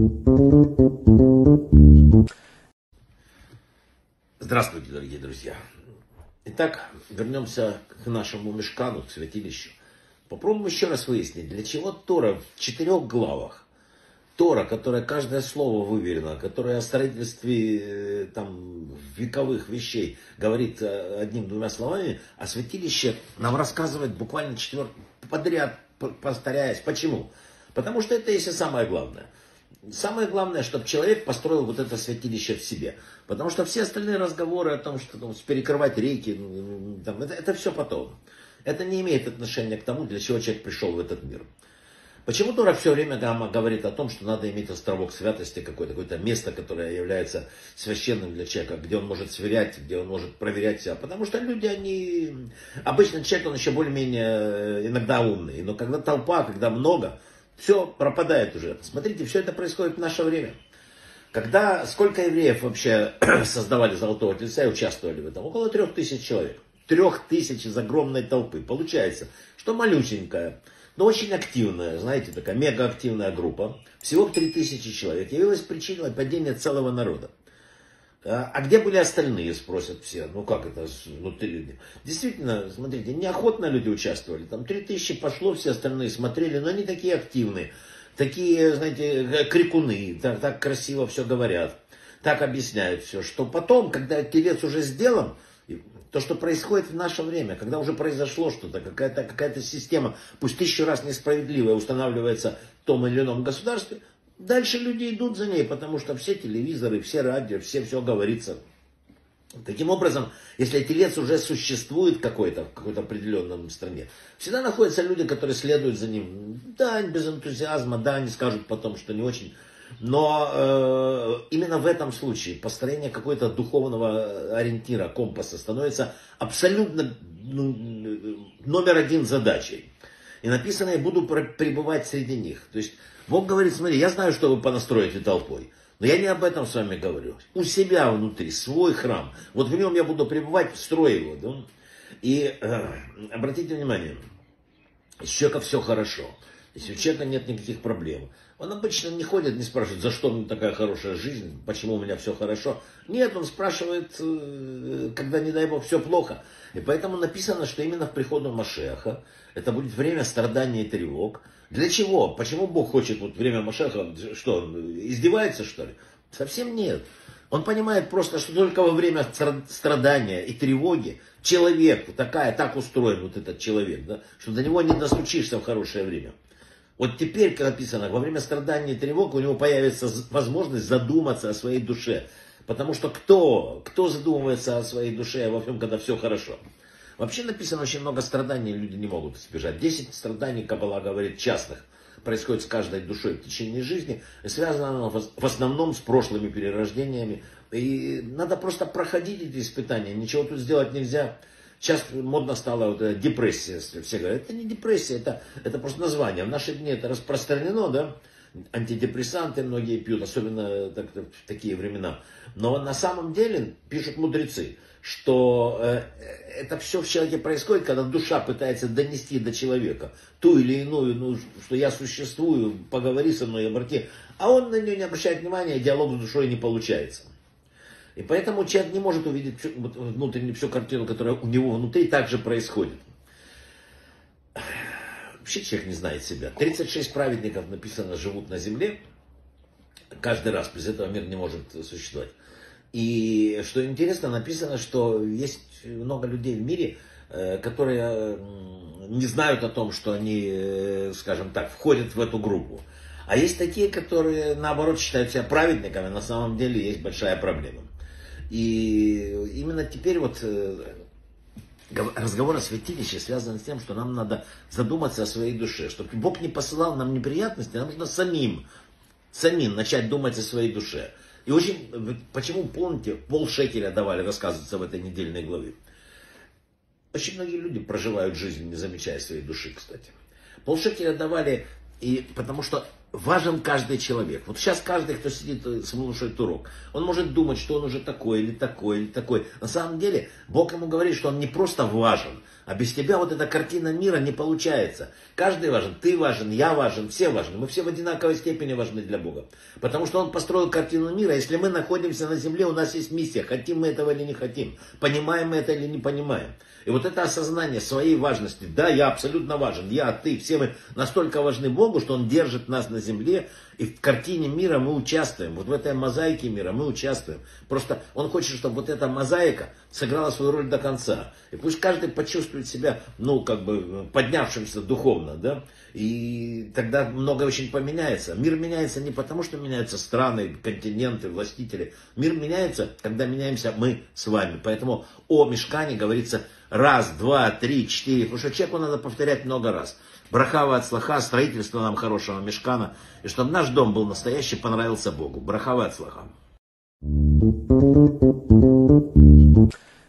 Здравствуйте, дорогие друзья. Итак, вернемся к нашему мешкану, к святилищу. Попробуем еще раз выяснить, для чего Тора в 4 главах. Тора, которая каждое слово выверено, которая о строительстве вековых вещей говорит одним-двумя словами, а святилище нам рассказывает буквально подряд, повторяясь. Почему? Потому что это есть и самое главное. Самое главное, чтобы человек построил вот это святилище в себе. Потому что все остальные разговоры о том, что перекрывать реки, это все потом. Это не имеет отношения к тому, для чего человек пришел в этот мир. Почему Тора все время говорит о том, что надо иметь островок святости, какое-то место, которое является священным для человека, где он может сверять, где он может проверять себя. Потому что люди, обычно человек, он еще более-менее иногда умный. Но когда толпа, когда много, все пропадает уже. Смотрите, все это происходит в наше время. Сколько евреев вообще создавали Золотого Тельца и участвовали в этом? Около 3000 человек. 3000 из огромной толпы. Получается, что малюсенькая, но очень активная, знаете, такая мегаактивная группа, всего 3000 человек, явилась причиной падения целого народа. А где были остальные, спросят все. Ну как это внутри? Действительно, смотрите, неохотно люди участвовали. Там 3000 пошло, все остальные смотрели, но они такие активные. Такие, знаете, крикуны, так красиво все говорят, так объясняют все, что потом, когда телец уже сделан, то, что происходит в наше время, когда уже произошло что-то, какая-то система, пусть 1000 раз несправедливая, устанавливается в том или ином государстве, дальше люди идут за ней, потому что все телевизоры, все радио, все говорится. Таким образом, если телец уже существует в какой-то определенном стране, всегда находятся люди, которые следуют за ним. Да, без энтузиазма, да, они скажут потом, что не очень. Но именно в этом случае построение какого-то духовного ориентира, компаса становится абсолютно номер один задачей. И написано, я буду пребывать среди них. То есть Бог говорит, смотри, я знаю, что вы понастроите толпой. Но я не об этом с вами говорю. У себя внутри, свой храм. Вот в нем я буду пребывать, строю его. Да? И обратите внимание, если у человека все хорошо, если у человека нет никаких проблем, он обычно не ходит, не спрашивает, за что мне такая хорошая жизнь, почему у меня все хорошо. Нет, он спрашивает, когда, не дай Бог, все плохо. И поэтому написано, что именно в приходу Машеха это будет время страдания и тревог. Для чего? Почему Бог хочет время Машеха, что, он издевается, что ли? Совсем нет. Он понимает просто, что только во время страдания и тревоги человек, так устроен вот этот человек, да, что до него не достучишься в хорошее время. Вот теперь, как написано, во время страдания и тревог у него появится возможность задуматься о своей душе. Потому что кто задумывается о своей душе во всем, когда все хорошо? Вообще написано, очень много страданий люди не могут избежать. 10 страданий, Каббала говорит, частных, происходит с каждой душой в течение жизни. И связано оно в основном с прошлыми перерождениями. И надо просто проходить эти испытания. Ничего тут сделать нельзя. Сейчас модно стала депрессия. Все говорят, это не депрессия, это просто название. В наши дни это распространено, да? Антидепрессанты многие пьют, особенно в такие времена. Но на самом деле, пишут мудрецы, что это все в человеке происходит, когда душа пытается донести до человека ту или иную, что я существую, поговори со мной, обрати. А он на нее не обращает внимания, диалог с душой не получается. И поэтому человек не может увидеть внутреннюю всю картину, которая у него внутри также происходит. Вообще человек не знает себя. 36 праведников, написано, живут на земле. Каждый раз. Без этого мир не может существовать. И что интересно, написано, что есть много людей в мире, которые не знают о том, что они, скажем так, входят в эту группу. А есть такие, которые, наоборот, считают себя праведниками, на самом деле есть большая проблема. И именно теперь разговор о святилище связан с тем, что нам надо задуматься о своей душе. Чтобы Бог не посылал нам неприятности, нам нужно самим начать думать о своей душе. И почему, помните, $0,50 давали, рассказывается в этой недельной главе. Очень многие люди проживают жизнь, не замечая своей души, кстати. $0,50 давали, потому что важен каждый человек. Вот сейчас каждый, кто сидит, слушает урок, он может думать, что он уже такой, или такой, или такой. На самом деле, Бог ему говорит, что он не просто важен, А без тебя вот эта картина мира не получается. Каждый важен, ты важен, я важен, все важны. Мы все в одинаковой степени важны для Бога. Потому что Он построил картину мира. Если мы находимся на земле, у нас есть миссия. Хотим мы этого или не хотим. Понимаем мы это или не понимаем. И вот это осознание своей важности. Да, я абсолютно важен. Я, ты, все мы настолько важны Богу, что Он держит нас на земле. И в картине мира мы участвуем. Вот в этой мозаике мира мы участвуем. Просто Он хочет, чтобы вот эта мозаика сыграла свою роль до конца. И пусть каждый почувствует себя, поднявшимся духовно, да. И тогда многое очень поменяется. Мир меняется не потому, что меняются страны, континенты, властители. Мир меняется, когда меняемся мы с вами. Поэтому о мешкане говорится раз, два, три, четыре. Потому что человеку надо повторять много раз. Браха ва ацлаха, строительство нам хорошего мешкана. И чтобы наш дом был настоящий, понравился Богу. Браха ва ацлаха.